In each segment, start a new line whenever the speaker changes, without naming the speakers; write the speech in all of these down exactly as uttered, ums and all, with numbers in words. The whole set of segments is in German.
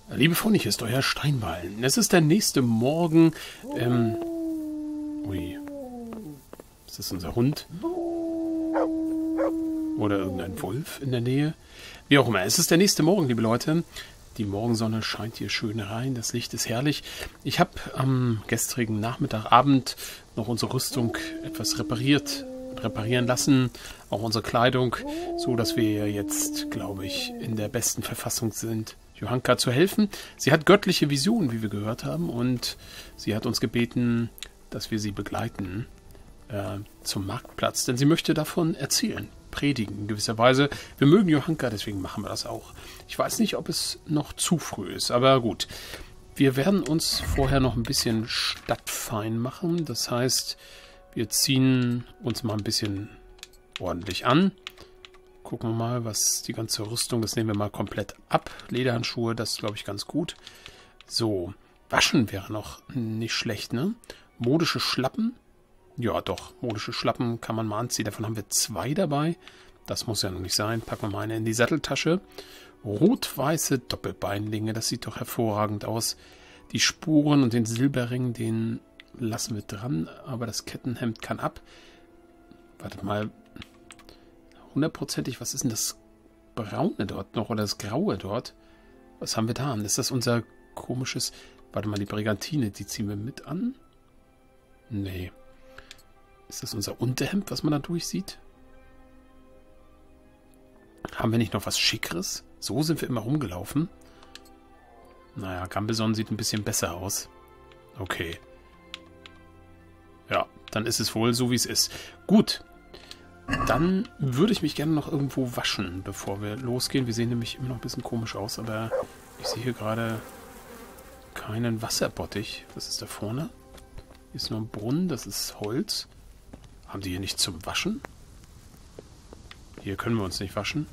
Liebe Freunde, hier ist euer Steinballen. Es ist der nächste Morgen. Ähm, ui. Ist das unser Hund? Oder irgendein Wolf in der Nähe? Wie auch immer. Es ist der nächste Morgen, liebe Leute. Die Morgensonne scheint hier schön rein. Das Licht ist herrlich. Ich habe am gestrigen Nachmittag, Abend noch unsere Rüstung etwas repariert, reparieren lassen. Auch unsere Kleidung, so dass wir jetzt, glaube ich, in der besten Verfassung sind, Johanka zu helfen. Sie hat göttliche Visionen, wie wir gehört haben, und sie hat uns gebeten, dass wir sie begleiten äh, zum Marktplatz, denn sie möchte davon erzählen, predigen in gewisser Weise. Wir mögen Johanka, deswegen machen wir das auch. Ich weiß nicht, ob es noch zu früh ist, aber gut. Wir werden uns vorher noch ein bisschen stadtfein machen. Das heißt, wir ziehen uns mal ein bisschen ordentlich an. Gucken wir mal, was die ganze Rüstung, das nehmen wir mal komplett ab. Lederhandschuhe, das ist, glaube ich, ganz gut. So, waschen wäre noch nicht schlecht, ne? Modische Schlappen. Ja, doch, modische Schlappen kann man mal anziehen. Davon haben wir zwei dabei. Das muss ja noch nicht sein. Packen wir mal eine in die Satteltasche. Rot-weiße Doppelbeinlinge, das sieht doch hervorragend aus. Die Spuren und den Silberring, den lassen wir dran, aber das Kettenhemd kann ab. Wartet mal. Hundertprozentig, was ist denn das Braune dort noch oder das Graue dort? Was haben wir da? Ist das unser komisches... Warte mal, die Brigantine, die ziehen wir mit an? Nee. Ist das unser Unterhemd, was man da durchsieht? Haben wir nicht noch was Schickeres? So sind wir immer rumgelaufen. Naja, Gambeson sieht ein bisschen besser aus. Okay. Ja, dann ist es wohl so, wie es ist. Gut. Dann würde ich mich gerne noch irgendwo waschen, bevor wir losgehen. Wir sehen nämlich immer noch ein bisschen komisch aus, aber ich sehe hier gerade keinen Wasserbottich. Was ist da vorne? Hier ist nur ein Brunnen, das ist Holz. Haben die hier nicht zum Waschen? Hier können wir uns nicht waschen.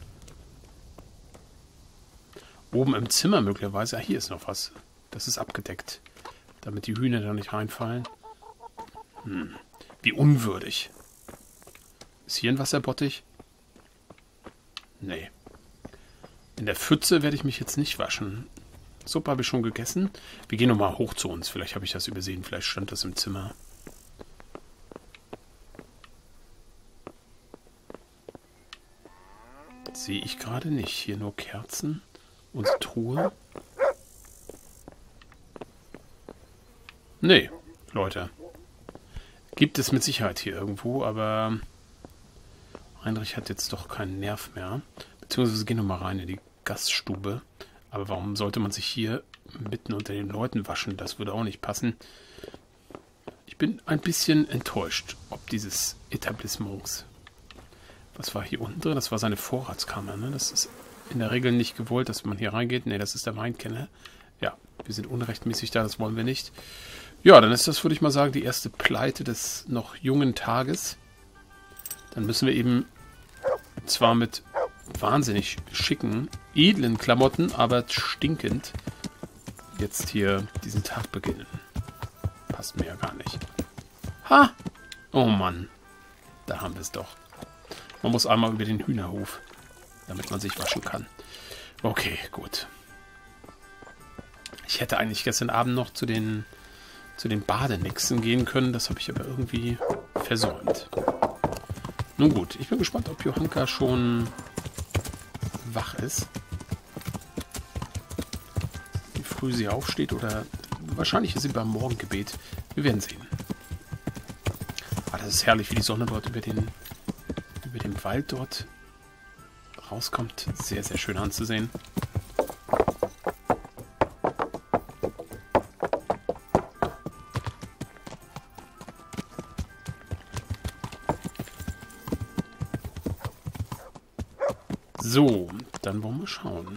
Oben im Zimmer möglicherweise. Ah, hier ist noch was. Das ist abgedeckt, damit die Hühner da nicht reinfallen. Hm. Wie unwürdig. Ist hier ein Wasserbottich? Nee. In der Pfütze werde ich mich jetzt nicht waschen. Suppe habe ich schon gegessen. Wir gehen nochmal hoch zu uns. Vielleicht habe ich das übersehen. Vielleicht stand das im Zimmer. Sehe ich gerade nicht. Hier nur Kerzen. Unsere Truhe. Nee, Leute. Gibt es mit Sicherheit hier irgendwo, aber... Heinrich hat jetzt doch keinen Nerv mehr. Beziehungsweise gehen wir mal rein in die Gaststube. Aber warum sollte man sich hier mitten unter den Leuten waschen? Das würde auch nicht passen. Ich bin ein bisschen enttäuscht, ob dieses Etablissements. Was war hier unten drin? Das war seine Vorratskammer, ne? Das ist in der Regel nicht gewollt, dass man hier reingeht. Ne, das ist der Weinkenner. Ja, wir sind unrechtmäßig da, das wollen wir nicht. Ja, dann ist das, würde ich mal sagen, die erste Pleite des noch jungen Tages. Dann müssen wir eben zwar mit wahnsinnig schicken, edlen Klamotten, aber stinkend jetzt hier diesen Tag beginnen. Passt mir ja gar nicht. Ha! Oh Mann. Da haben wir es doch. Man muss einmal über den Hühnerhof, damit man sich waschen kann. Okay, gut. Ich hätte eigentlich gestern Abend noch zu den, zu den Badenixen gehen können. Das habe ich aber irgendwie versäumt. Nun gut, ich bin gespannt, ob Johanka schon wach ist. Wie früh sie aufsteht oder wahrscheinlich ist sie beim Morgengebet. Wir werden sehen. Ah, das ist herrlich, wie die Sonne dort über den, über dem Wald dort rauskommt. Sehr, sehr schön anzusehen. So, dann wollen wir schauen.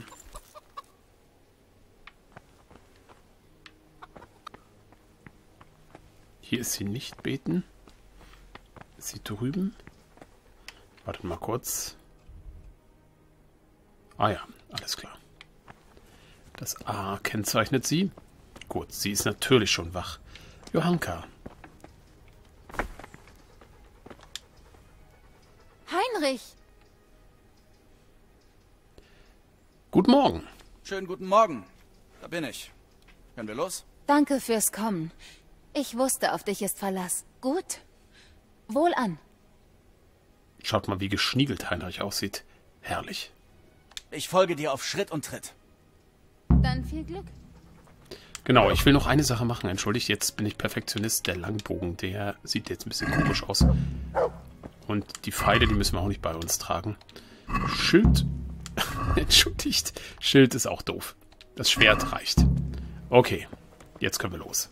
Hier ist sie nicht beten. Ist sie drüben? Wartet mal kurz. Ah ja, alles klar. Das A kennzeichnet sie. Gut, sie ist natürlich schon wach. Johanka.
Heinrich!
Guten Morgen.
Schönen guten Morgen.
Da bin ich. Können wir los?
Danke fürs Kommen. Ich wusste, auf dich ist Verlass. Gut. Wohlan.
Schaut mal, wie geschniegelt Heinrich aussieht. Herrlich.
Ich folge dir auf Schritt und Tritt.
Dann viel Glück.
Genau, ich will noch eine Sache machen. Entschuldigt, jetzt bin ich Perfektionist. Der Langbogen, der sieht jetzt ein bisschen komisch aus. Und die Pfeile, die müssen wir auch nicht bei uns tragen. Schild. Entschuldigt. Schild ist auch doof. Das Schwert reicht. Okay, jetzt können wir los.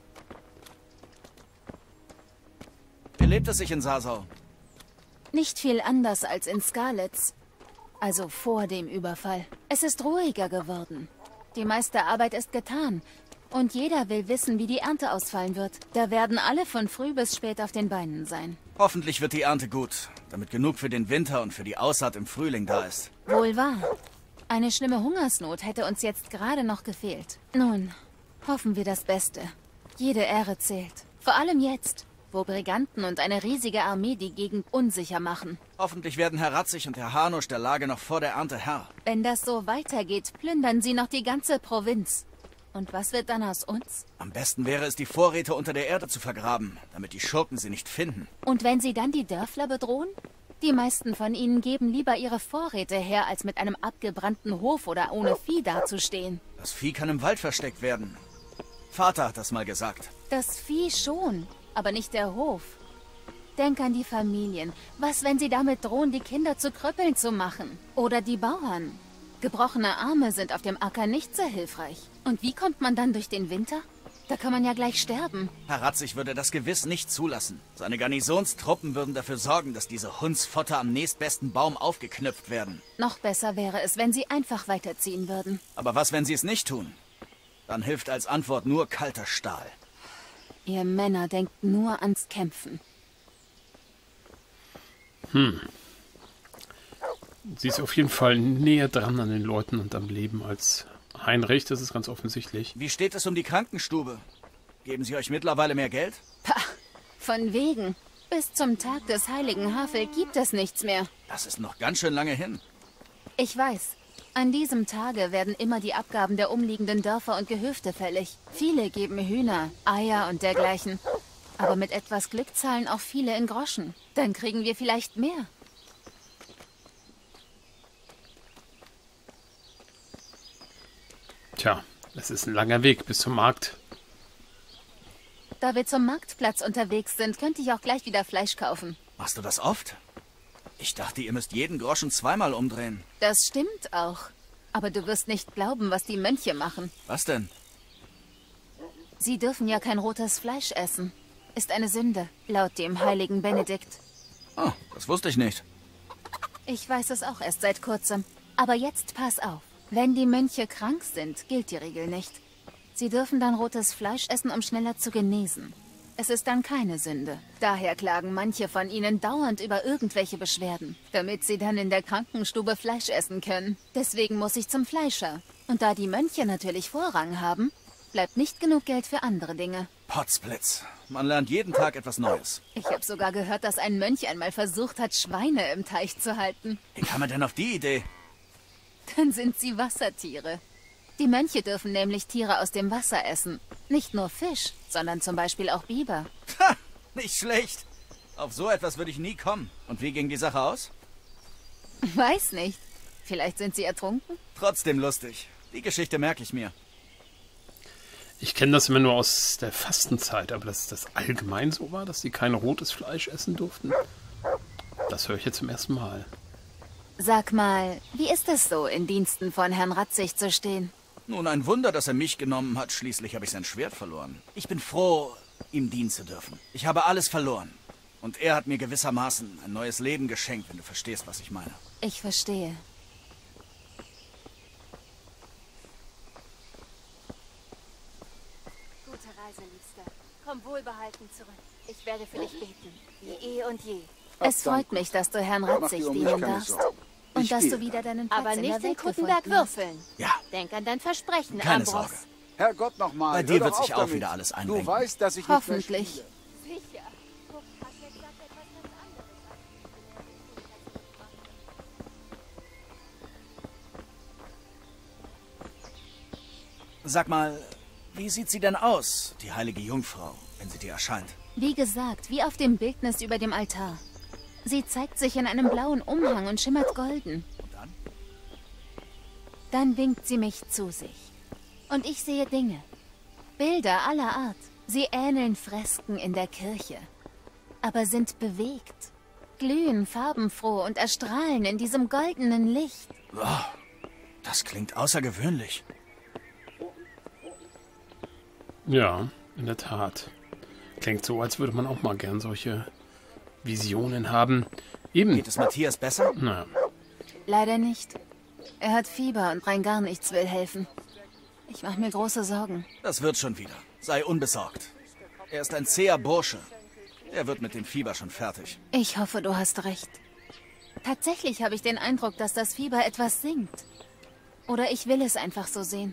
Wie lebt es sich in Sasau?
Nicht viel anders als in Skalitz. Also vor dem Überfall. Es ist ruhiger geworden. Die meiste Arbeit ist getan. Und jeder will wissen, wie die Ernte ausfallen wird. Da werden alle von früh bis spät auf den Beinen sein.
Hoffentlich wird die Ernte gut, damit genug für den Winter und für die Aussaat im Frühling da ist.
Wohl wahr. Eine schlimme Hungersnot hätte uns jetzt gerade noch gefehlt. Nun, hoffen wir das Beste. Jede Ehre zählt. Vor allem jetzt, wo Briganten und eine riesige Armee die Gegend unsicher machen.
Hoffentlich werden Herr Ratzig und Herr Hanusch der Lage noch vor der Ernte Herr.
Wenn das so weitergeht, plündern sie noch die ganze Provinz. Und was wird dann aus uns?
Am besten wäre es, die Vorräte unter der Erde zu vergraben, damit die Schurken sie nicht finden.
Und wenn sie dann die Dörfler bedrohen? Die meisten von ihnen geben lieber ihre Vorräte her, als mit einem abgebrannten Hof oder ohne Vieh dazustehen.
Das Vieh kann im Wald versteckt werden. Vater hat das mal gesagt.
Das Vieh schon, aber nicht der Hof. Denk an die Familien. Was, wenn sie damit drohen, die Kinder zu Kröppeln zu machen? Oder die Bauern? Gebrochene Arme sind auf dem Acker nicht sehr hilfreich. Und wie kommt man dann durch den Winter? Da kann man ja gleich sterben.
Herr Ratzig würde das gewiss nicht zulassen. Seine Garnisonstruppen würden dafür sorgen, dass diese Hundsfotter am nächstbesten Baum aufgeknüpft werden.
Noch besser wäre es, wenn sie einfach weiterziehen würden.
Aber was, wenn sie es nicht tun? Dann hilft als Antwort nur kalter Stahl.
Ihr Männer denkt nur ans Kämpfen.
Hm. Sie ist auf jeden Fall näher dran an den Leuten und am Leben als Heinrich, das ist ganz offensichtlich.
Wie steht es um die Krankenstube? Geben sie euch mittlerweile mehr Geld?
Pah, von wegen. Bis zum Tag des heiligen Havel gibt es nichts mehr.
Das ist noch ganz schön lange hin.
Ich weiß. An diesem Tage werden immer die Abgaben der umliegenden Dörfer und Gehöfte fällig. Viele geben Hühner, Eier und dergleichen. Aber mit etwas Glück zahlen auch viele in Groschen. Dann kriegen wir vielleicht mehr.
Tja, es ist ein langer Weg bis zum Markt.
Da wir zum Marktplatz unterwegs sind, könnte ich auch gleich wieder Fleisch kaufen.
Machst du das oft? Ich dachte, ihr müsst jeden Groschen zweimal umdrehen.
Das stimmt auch. Aber du wirst nicht glauben, was die Mönche machen.
Was denn?
Sie dürfen ja kein rotes Fleisch essen. Ist eine Sünde, laut dem heiligen Benedikt.
Oh, das wusste ich nicht.
Ich weiß es auch erst seit kurzem. Aber jetzt pass auf. Wenn die Mönche krank sind, gilt die Regel nicht. Sie dürfen dann rotes Fleisch essen, um schneller zu genesen. Es ist dann keine Sünde. Daher klagen manche von ihnen dauernd über irgendwelche Beschwerden, damit sie dann in der Krankenstube Fleisch essen können. Deswegen muss ich zum Fleischer. Und da die Mönche natürlich Vorrang haben, bleibt nicht genug Geld für andere Dinge.
Potzblitz. Man lernt jeden Tag etwas Neues.
Ich habe sogar gehört, dass ein Mönch einmal versucht hat, Schweine im Teich zu halten.
Wie kam man denn auf die Idee?
Dann sind sie Wassertiere. Die Mönche dürfen nämlich Tiere aus dem Wasser essen. Nicht nur Fisch, sondern zum Beispiel auch Biber.
Ha, nicht schlecht. Auf so etwas würde ich nie kommen. Und wie ging die Sache aus?
Weiß nicht. Vielleicht sind sie ertrunken?
Trotzdem lustig. Die Geschichte merke ich mir.
Ich kenne das immer nur aus der Fastenzeit, aber dass das allgemein so war, dass sie kein rotes Fleisch essen durften, das höre ich jetzt zum ersten Mal.
Sag mal, wie ist es so, in Diensten von Herrn Ratzig zu stehen?
Nun, ein Wunder, dass er mich genommen hat. Schließlich habe ich sein Schwert verloren. Ich bin froh, ihm dienen zu dürfen. Ich habe alles verloren. Und er hat mir gewissermaßen ein neues Leben geschenkt, wenn du verstehst, was ich meine.
Ich verstehe. Gute Reise, Liebster. Komm wohlbehalten zurück. Ich werde für dich beten, wie eh und je. Es freut mich, dass du Herrn Ratzig dienen darfst. Und dass du wieder deinen Platz
Aber
in
nicht
der
in
Welt
Kuttenberg
gefunden hast.
würfeln.
Ja,
Denk an dein Versprechen,
keine
Ambros.
Sorge.
Herrgott nochmal.
Bei
hör
dir
doch
wird sich
auf
auch
damit.
wieder alles
Du
einrenken.
weißt, dass ich nicht mehr
Hoffentlich.
spiele.
Sicher. Guck, Hasek sagt etwas ganz anderes.
Sag mal, wie sieht sie denn aus, die heilige Jungfrau, wenn sie dir erscheint?
Wie gesagt, wie auf dem Bildnis über dem Altar. Sie zeigt sich in einem blauen Umhang und schimmert golden.
Und dann?
Dann winkt sie mich zu sich. Und ich sehe Dinge. Bilder aller Art. Sie ähneln Fresken in der Kirche. Aber sind bewegt. Glühen farbenfroh und erstrahlen in diesem goldenen Licht.
Wow, das klingt außergewöhnlich.
Ja, in der Tat. Klingt so, als würde man auch mal gern solche Visionen haben. Eben.
Geht es Matthias besser?
Na,
Leider nicht. Er hat Fieber und rein gar nichts will helfen. Ich mache mir große Sorgen.
Das wird schon wieder. Sei unbesorgt. Er ist ein zäher Bursche. Er wird mit dem Fieber schon fertig.
Ich hoffe, du hast recht. Tatsächlich habe ich den Eindruck, dass das Fieber etwas sinkt. Oder ich will es einfach so sehen.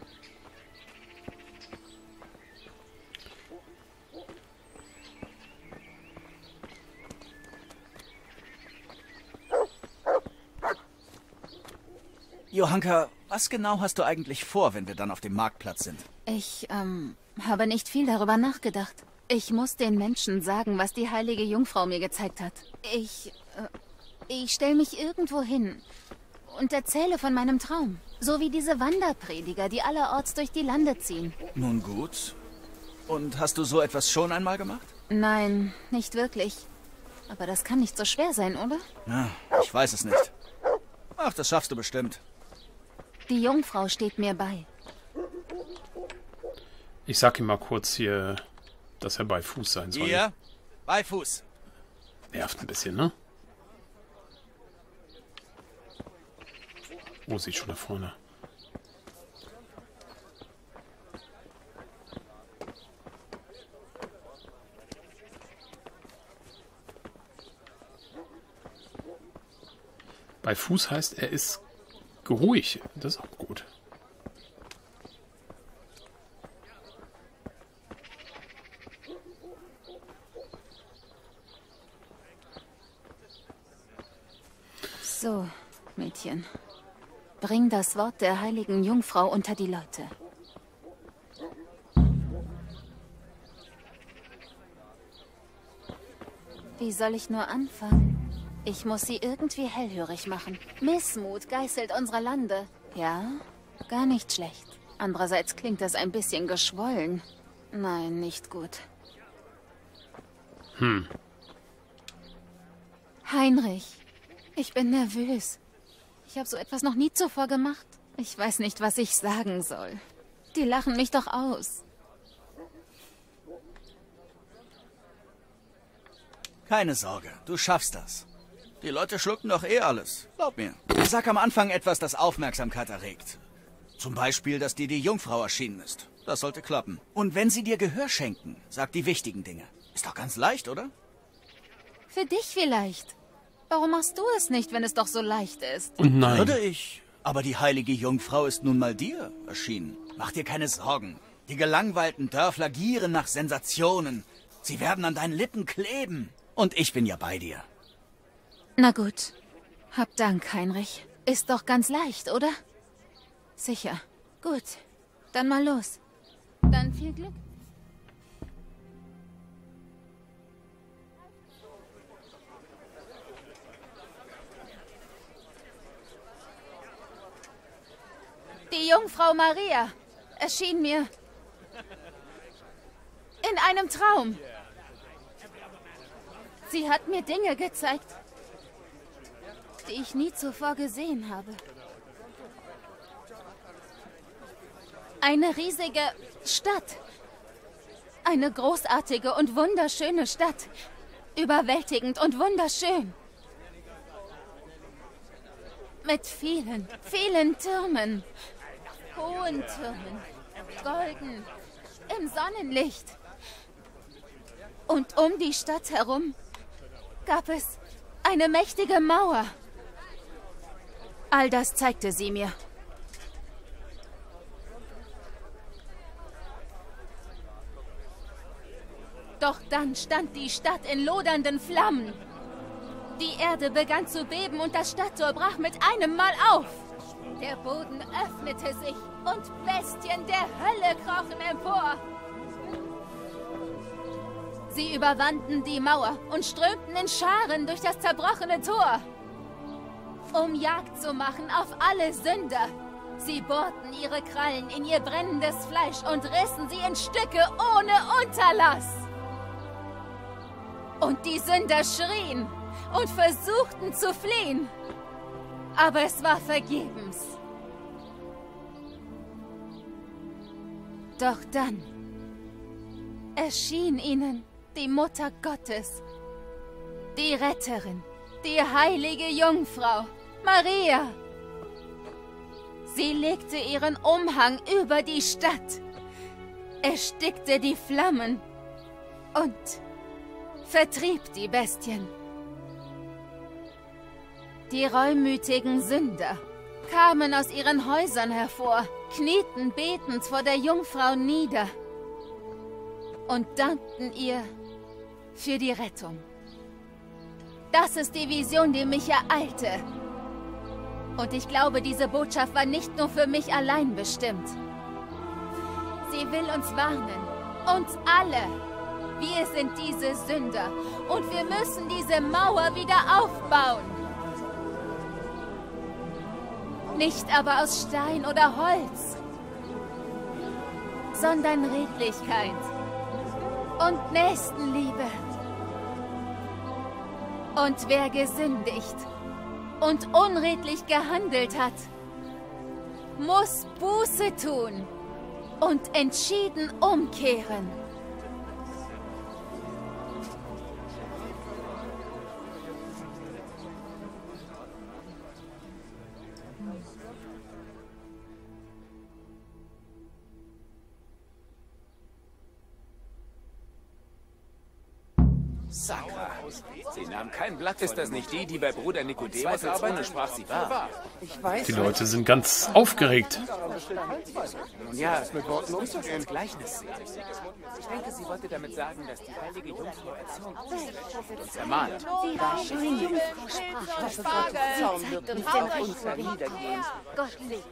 Johanka, was genau hast du eigentlich vor, wenn wir dann auf dem Marktplatz sind?
Ich, ähm, habe nicht viel darüber nachgedacht. Ich muss den Menschen sagen, was die heilige Jungfrau mir gezeigt hat. Ich, äh, ich stelle mich irgendwo hin und erzähle von meinem Traum. So wie diese Wanderprediger, die allerorts durch die Lande ziehen.
Nun gut. Und hast du so etwas schon einmal gemacht?
Nein, nicht wirklich. Aber das kann nicht so schwer sein, oder?
Ja, ich weiß es nicht. Ach, das schaffst du bestimmt.
Die Jungfrau steht mir bei.
ich sag ihm mal kurz hier, dass er bei Fuß sein soll.
Hier, bei Fuß.
Nervt ein bisschen, ne? Oh, sieht schon da vorne. Bei Fuß heißt, er ist geruhig. Das ist auch gut.
So, Mädchen. Bring das Wort der heiligen Jungfrau unter die Leute. Wie soll ich nur anfangen? Ich muss sie irgendwie hellhörig machen. Missmut geißelt unsere Lande. Ja, gar nicht schlecht. Andererseits klingt das ein bisschen geschwollen. Nein, nicht gut.
Hm.
Heinrich, ich bin nervös. Ich habe so etwas noch nie zuvor gemacht. Ich weiß nicht, was ich sagen soll. Die lachen mich doch aus.
Keine Sorge, du schaffst das. Die Leute schlucken doch eh alles. Glaub mir. Sag am Anfang etwas, das Aufmerksamkeit erregt. Zum Beispiel, dass dir die Jungfrau erschienen ist. Das sollte klappen. Und wenn sie dir Gehör schenken, sag die wichtigen Dinge. Ist doch ganz leicht, oder?
Für dich vielleicht. Warum machst du es nicht, wenn es doch so leicht ist?
Und nein.
Würde ich. Aber die heilige Jungfrau ist nun mal dir erschienen. Mach dir keine Sorgen. Die gelangweilten Dörfler gieren nach Sensationen. Sie werden an deinen Lippen kleben. Und ich bin ja bei dir.
Na gut. Hab Dank, Heinrich. Ist doch ganz leicht, oder? Sicher. Gut. Dann mal los. Dann viel Glück. Die Jungfrau Maria erschien mir in einem Traum. Sie hat mir Dinge gezeigt, die ich nie zuvor gesehen habe. Eine riesige Stadt. Eine großartige und wunderschöne Stadt. Überwältigend und wunderschön. Mit vielen, vielen Türmen. Hohen Türmen. Golden. Im Sonnenlicht. Und um die Stadt herum gab es eine mächtige Mauer. All das zeigte sie mir. Doch dann stand die Stadt in lodernden Flammen. Die Erde begann zu beben und das Stadttor brach mit einem Mal auf. Der Boden öffnete sich und Bestien der Hölle krochen empor. Sie überwanden die Mauer und strömten in Scharen durch das zerbrochene Tor, um Jagd zu machen auf alle Sünder. Sie bohrten ihre Krallen in ihr brennendes Fleisch und rissen sie in Stücke ohne Unterlass. Und die Sünder schrien und versuchten zu fliehen. Aber es war vergebens. Doch dann erschien ihnen die Mutter Gottes, die Retterin, die heilige Jungfrau, Maria. Sie legte ihren Umhang über die Stadt, erstickte die Flammen und vertrieb die Bestien. Die reumütigen Sünder kamen aus ihren Häusern hervor, knieten betend vor der Jungfrau nieder und dankten ihr für die Rettung. Das ist die Vision, die mich ereilte. Und ich glaube, diese Botschaft war nicht nur für mich allein bestimmt. Sie will uns warnen, uns alle. Wir sind diese Sünder und wir müssen diese Mauer wieder aufbauen. Nicht aber aus Stein oder Holz, sondern Redlichkeit und Nächstenliebe. Und wer gesündigt und unredlich gehandelt hat, muss Buße tun und entschieden umkehren.
Sakra. Sie nahm kein Blatt. Ist das nicht die, die bei Bruder Nikodemus als ohne sprach sie wahr?
Ich weiß.
Die Leute sind ganz aufgeregt.
Nun ja, es mit Worten muss das als Gleichnis sehen. Ich denke, sie wollte damit sagen, dass die heilige Jungfrau erzogen ist und uns ermahnt.
Die Jungfrau sprach, hoffe Gottes Zorn wird nicht auf uns herniedergehen. Gott segne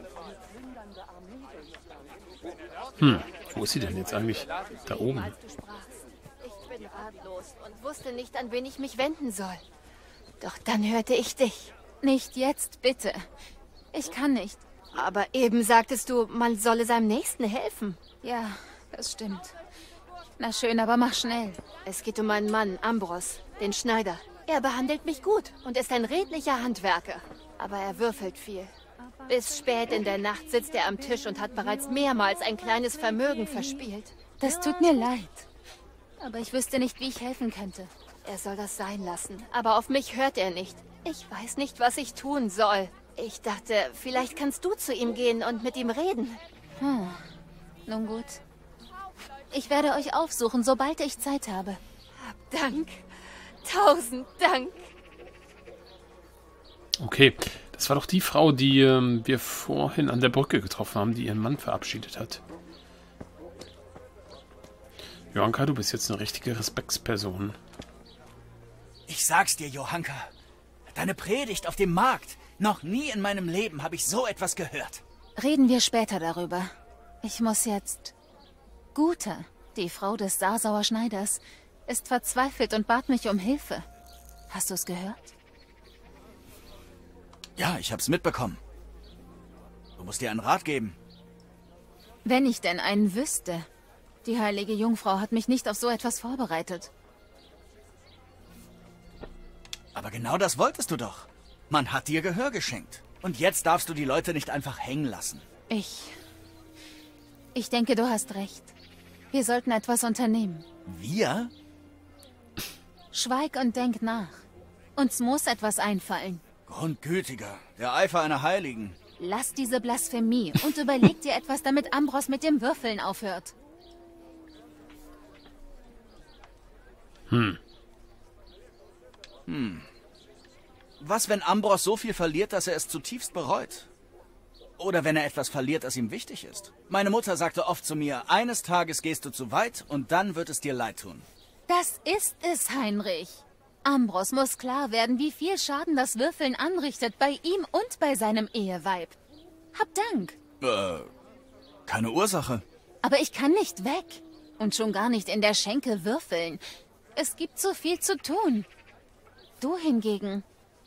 sie.
Hm, wo ist sie denn jetzt eigentlich? Da oben.
Ich bin ratlos und wusste nicht, an wen ich mich wenden soll. Doch dann hörte ich dich.
Nicht jetzt, bitte. Ich kann nicht.
Aber eben sagtest du, man solle seinem Nächsten helfen.
Ja, das stimmt. Na schön, aber mach schnell.
Es geht um meinen Mann, Ambros, den Schneider. Er behandelt mich gut und ist ein redlicher Handwerker. Aber er würfelt viel. Bis spät in der Nacht sitzt er am Tisch und hat bereits mehrmals ein kleines Vermögen verspielt.
Das tut mir leid. Aber ich wüsste nicht, wie ich helfen könnte.
Er soll das sein lassen, aber auf mich hört er nicht. Ich weiß nicht, was ich tun soll. Ich dachte, vielleicht kannst du zu ihm gehen und mit ihm reden.
Hm. Nun gut. Ich werde euch aufsuchen, sobald ich Zeit habe.
Hab Dank. Tausend Dank.
Okay, das war doch die Frau, die ähm, wir vorhin an der Brücke getroffen haben, die ihren Mann verabschiedet hat. Johanka, du bist jetzt eine richtige Respektsperson.
Ich sag's dir, Johanka. Deine Predigt auf dem Markt. Noch nie in meinem Leben habe ich so etwas gehört.
Reden wir später darüber. Ich muss jetzt... Guta, die Frau des Sasauer Schneiders, ist verzweifelt und bat mich um Hilfe. Hast du es gehört?
Ja, ich hab's mitbekommen. Du musst dir einen Rat geben.
Wenn ich denn einen wüsste. Die heilige Jungfrau hat mich nicht auf so etwas vorbereitet.
Aber genau das wolltest du doch. Man hat dir Gehör geschenkt. Und jetzt darfst du die Leute nicht einfach hängen lassen.
Ich... Ich denke, du hast recht. Wir sollten etwas unternehmen.
Wir?
Schweig und denk nach. Uns muss etwas einfallen.
Grundgütiger, der Eifer einer Heiligen.
Lass diese Blasphemie und überleg dir etwas, damit Ambros mit dem Würfeln aufhört.
Hm.
Hm. Was, wenn Ambros so viel verliert, dass er es zutiefst bereut? Oder wenn er etwas verliert, das ihm wichtig ist? Meine Mutter sagte oft zu mir, eines Tages gehst du zu weit und dann wird es dir leid tun.
Das ist es, Heinrich. Ambros muss klar werden, wie viel Schaden das Würfeln anrichtet bei ihm und bei seinem Eheweib. Hab Dank.
Äh, keine Ursache.
Aber ich kann nicht weg. Und schon gar nicht in der Schenke würfeln. Es gibt so viel zu tun. Du hingegen.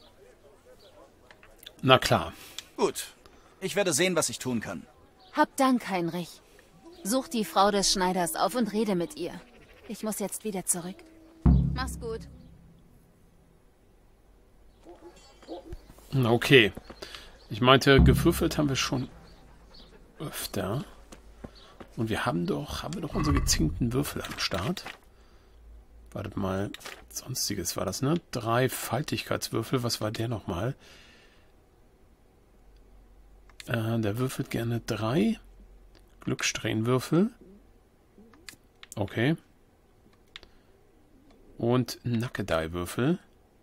Na klar.
Gut. Ich werde sehen, was ich tun kann.
Hab Dank, Heinrich. Such die Frau des Schneiders auf und rede mit ihr. Ich muss jetzt wieder zurück. Mach's gut.
Okay. Ich meinte, gewürfelt haben wir schon öfter. Und wir haben doch, haben wir doch unsere gezinkten Würfel am Start. Wartet mal, sonstiges war das, ne? Drei Faltigkeitswürfel, was war der nochmal? Äh, der würfelt gerne drei Glückssträhnwürfel. Okay. Und Nackedei-Würfel.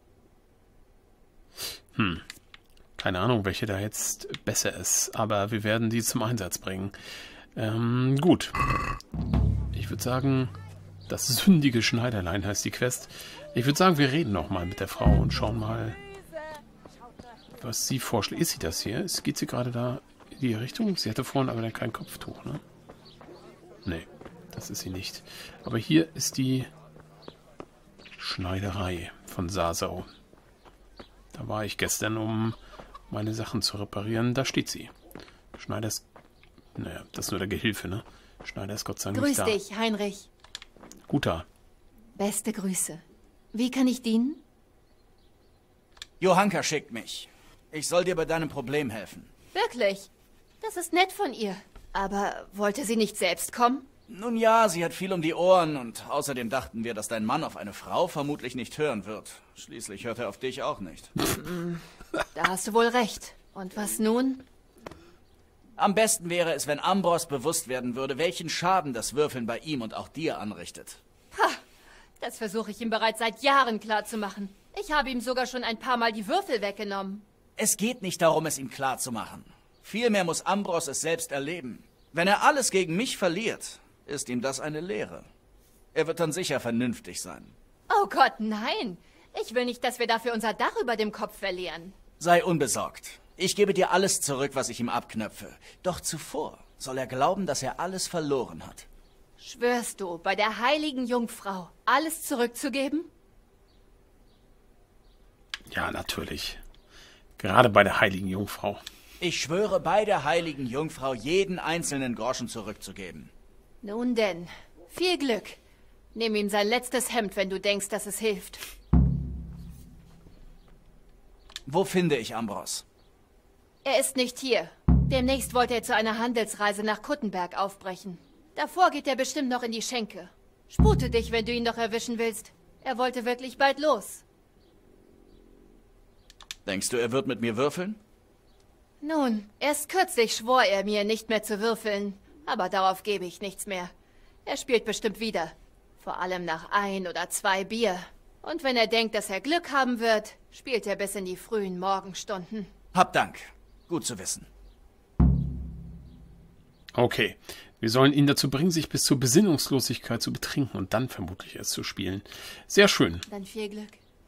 Hm. Keine Ahnung, welche da jetzt besser ist, aber wir werden die zum Einsatz bringen. Ähm, gut. Ich würde sagen, das sündige Schneiderlein heißt die Quest. Ich würde sagen, wir reden nochmal mit der Frau und schauen mal, was sie vorschlägt. Ist sie das hier? Ist, geht sie gerade da in die Richtung? Sie hatte vorhin aber dann kein Kopftuch, ne? Nee, das ist sie nicht. Aber hier ist die Schneiderei von Sasau. Da war ich gestern, um meine Sachen zu reparieren. Da steht sie. Schneider ist... Naja, das ist nur der Gehilfe, ne? Schneider ist Gott sei Dank nicht da.
Grüß dich, Heinrich.
Guter.
Beste Grüße. Wie kann ich dienen?
Johanka schickt mich. Ich soll dir bei deinem Problem helfen.
Wirklich? Das ist nett von ihr. Aber wollte sie nicht selbst kommen?
Nun ja, sie hat viel um die Ohren und außerdem dachten wir, dass dein Mann auf eine Frau vermutlich nicht hören wird. Schließlich hört er auf dich auch nicht.
Da hast du wohl recht. Und was nun?
Am besten wäre es, wenn Ambros bewusst werden würde, welchen Schaden das Würfeln bei ihm und auch dir anrichtet.
Ha! Das versuche ich ihm bereits seit Jahren klarzumachen. Ich habe ihm sogar schon ein paar Mal die Würfel weggenommen.
Es geht nicht darum, es ihm klarzumachen. Vielmehr muss Ambros es selbst erleben. Wenn er alles gegen mich verliert, ist ihm das eine Lehre. Er wird dann sicher vernünftig sein.
Oh Gott, nein! Ich will nicht, dass wir dafür unser Dach über dem Kopf verlieren.
Sei unbesorgt. Ich gebe dir alles zurück, was ich ihm abknöpfe. Doch zuvor soll er glauben, dass er alles verloren hat.
Schwörst du, bei der heiligen Jungfrau alles zurückzugeben?
Ja, natürlich. Gerade bei der heiligen Jungfrau.
Ich schwöre bei der heiligen Jungfrau, jeden einzelnen Groschen zurückzugeben.
Nun denn, viel Glück. Nimm ihm sein letztes Hemd, wenn du denkst, dass es hilft.
Wo finde ich Ambros?
Er ist nicht hier. Demnächst wollte er zu einer Handelsreise nach Kuttenberg aufbrechen. Davor geht er bestimmt noch in die Schenke. Spute dich, wenn du ihn noch erwischen willst. Er wollte wirklich bald los.
Denkst du, er wird mit mir würfeln?
Nun, erst kürzlich schwor er mir, nicht mehr zu würfeln. Aber darauf gebe ich nichts mehr. Er spielt bestimmt wieder. Vor allem nach ein oder zwei Bier. Und wenn er denkt, dass er Glück haben wird, spielt er bis in die frühen Morgenstunden.
Hab Dank. Gut zu wissen.
Okay. Wir sollen ihn dazu bringen, sich bis zur Besinnungslosigkeit zu betrinken und dann vermutlich erst zu spielen. Sehr schön.
Dann viel Glück.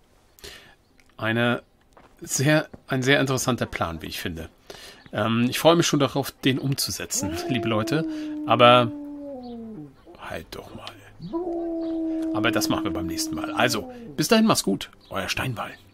Eine sehr, ein sehr interessanter Plan, wie ich finde. Ähm, ich freue mich schon darauf, den umzusetzen, liebe Leute. Aber halt doch mal. Aber das machen wir beim nächsten Mal. Also, bis dahin, mach's gut. Euer Steinwall.